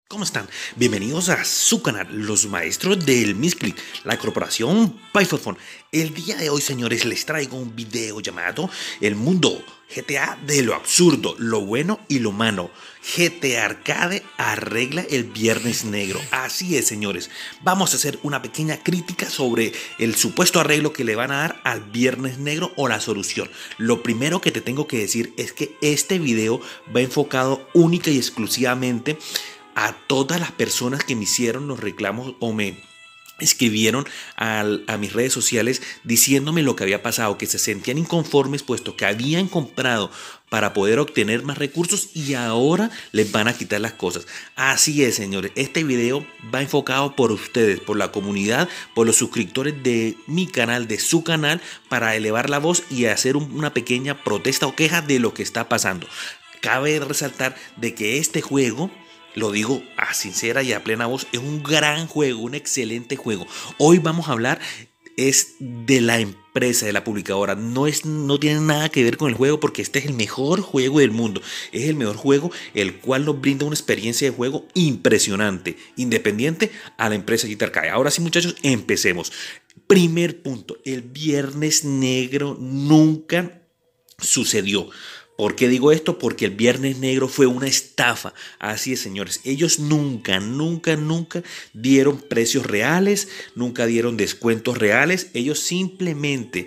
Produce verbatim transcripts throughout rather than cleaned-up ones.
¿Cómo están? Bienvenidos a su canal, los maestros del Misclick, la corporación Python. El día de hoy, señores, les traigo un video llamado El mundo G T A de lo absurdo, lo bueno y lo malo. G T A Arcade arregla el Viernes Negro. Así es, señores. Vamos a hacer una pequeña crítica sobre el supuesto arreglo que le van a dar al Viernes Negro o la solución. Lo primero que te tengo que decir es que este video va enfocado única y exclusivamente a todas las personas que me hicieron los reclamos o me escribieron a, a mis redes sociales diciéndome lo que había pasado, que se sentían inconformes puesto que habían comprado para poder obtener más recursos y ahora les van a quitar las cosas. Así es, señores, este video va enfocado por ustedes, por la comunidad, por los suscriptores de mi canal, de su canal, para elevar la voz y hacer un, una pequeña protesta o queja de lo que está pasando. Cabe resaltar de que este juego, lo digo a sincera y a plena voz, es un gran juego, un excelente juego. Hoy vamos a hablar es de la empresa, de la publicadora. No, es, no tiene nada que ver con el juego porque este es el mejor juego del mundo. Es el mejor juego, el cual nos brinda una experiencia de juego impresionante, independiente a la empresa G T A Arcade. Ahora sí, muchachos, empecemos. Primer punto, el Viernes Negro nunca sucedió. ¿Por qué digo esto? Porque el Viernes Negro fue una estafa. Así es, señores. Ellos nunca, nunca, nunca dieron precios reales, nunca dieron descuentos reales. Ellos simplemente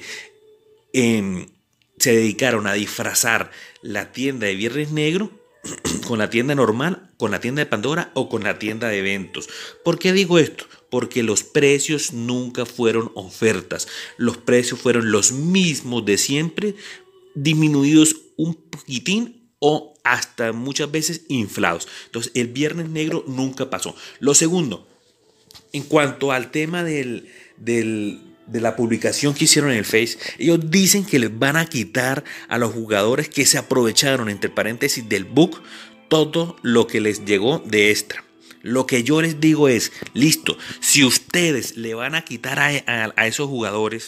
eh, se dedicaron a disfrazar la tienda de Viernes Negro con la tienda normal, con la tienda de Pandora o con la tienda de eventos. ¿Por qué digo esto? Porque los precios nunca fueron ofertas. Los precios fueron los mismos de siempre, disminuidos un poquitín o hasta muchas veces inflados. Entonces el Viernes Negro nunca pasó. Lo segundo, en cuanto al tema del, del, de la publicación que hicieron en el Face, ellos dicen que les van a quitar a los jugadores que se aprovecharon, entre paréntesis, del bug, todo lo que les llegó de extra. Lo que yo les digo es, listo, si ustedes le van a quitar a, a, a esos jugadores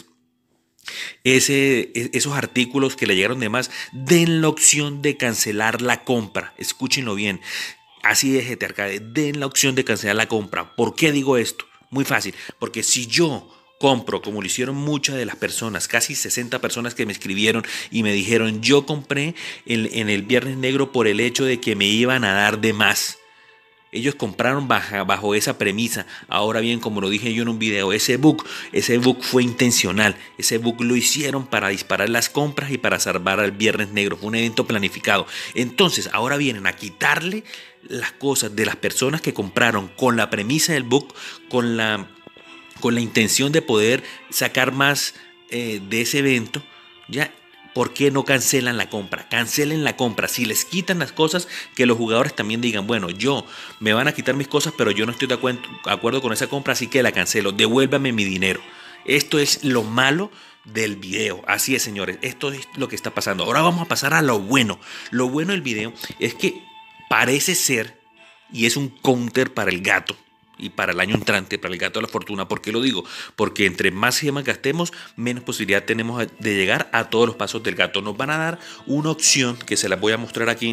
Ese, esos artículos que le llegaron de más, den la opción de cancelar la compra. Escúchenlo bien. Así es, G T A Arcade, den la opción de cancelar la compra. ¿Por qué digo esto? Muy fácil, porque si yo compro, como lo hicieron muchas de las personas, casi sesenta personas que me escribieron y me dijeron, yo compré en, en el Viernes Negro por el hecho de que me iban a dar de más. Ellos compraron bajo, bajo esa premisa. Ahora bien, como lo dije yo en un video, ese bug, ese bug fue intencional. Ese bug lo hicieron para disparar las compras y para salvar al Viernes Negro. Fue un evento planificado. Entonces, ahora vienen a quitarle las cosas de las personas que compraron con la premisa del bug, con la, con la intención de poder sacar más eh, de ese evento, ¿ya? ¿Por qué no cancelan la compra? Cancelen la compra. Si les quitan las cosas, que los jugadores también digan, bueno, yo me van a quitar mis cosas, pero yo no estoy de acuerdo, acuerdo con esa compra, así que la cancelo. Devuélvame mi dinero. Esto es lo malo del video. Así es, señores. Esto es lo que está pasando. Ahora vamos a pasar a lo bueno. Lo bueno del video es que parece ser, y es un counter para el gato, y para el año entrante, para el gato de la fortuna. ¿Por qué lo digo? Porque entre más gemas gastemos, menos posibilidad tenemos de llegar a todos los pasos del gato. Nos van a dar una opción que se las voy a mostrar aquí,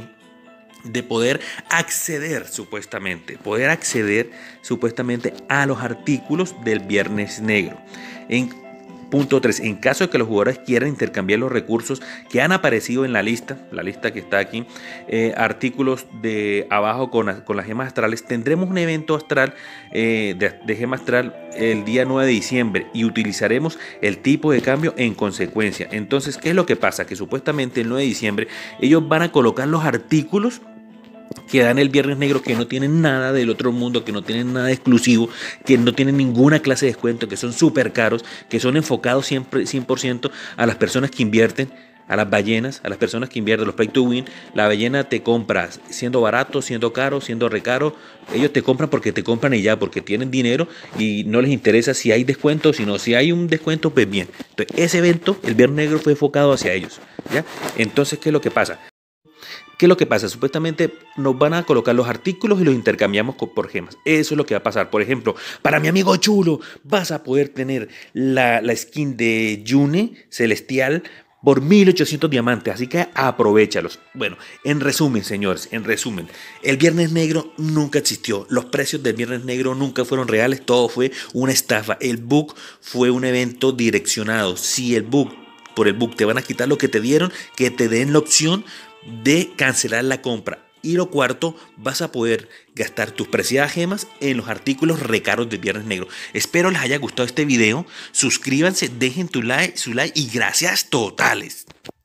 de poder acceder supuestamente, poder acceder supuestamente a los artículos del Viernes Negro. En Punto tres. En caso de que los jugadores quieran intercambiar los recursos que han aparecido en la lista, la lista que está aquí, eh, artículos de abajo con, con las gemas astrales, tendremos un evento astral eh, de, de gema astral el día nueve de diciembre y utilizaremos el tipo de cambio en consecuencia. Entonces, ¿qué es lo que pasa? Que supuestamente el nueve de diciembre ellos van a colocar los artículos que dan el Viernes Negro, que no tienen nada del otro mundo, que no tienen nada exclusivo, que no tienen ninguna clase de descuento, que son súper caros, que son enfocados siempre cien por ciento a las personas que invierten, a las ballenas, a las personas que invierten, los pay to win. La ballena te compra siendo barato, siendo caro, siendo recaro. Ellos te compran porque te compran y ya, porque tienen dinero y no les interesa si hay descuento, sino si hay un descuento, pues bien. Entonces, ese evento, el Viernes Negro, fue enfocado hacia ellos, ¿ya? Entonces, ¿qué es lo que pasa? ¿Qué es lo que pasa? Supuestamente nos van a colocar los artículos y los intercambiamos por gemas. Eso es lo que va a pasar. Por ejemplo, para mi amigo Chulo, vas a poder tener la, la skin de Yune Celestial por mil ochocientos diamantes, así que aprovechalos. Bueno, en resumen, señores, en resumen, el Viernes Negro nunca existió, los precios del Viernes Negro nunca fueron reales, todo fue una estafa, el bug fue un evento direccionado. Si el bug, por el bug te van a quitar lo que te dieron, que te den la opción de cancelar la compra. Y lo cuarto, vas a poder gastar tus preciadas gemas en los artículos recaros de Viernes Negro. Espero les haya gustado este video. Suscríbanse, dejen tu like, su like y gracias totales.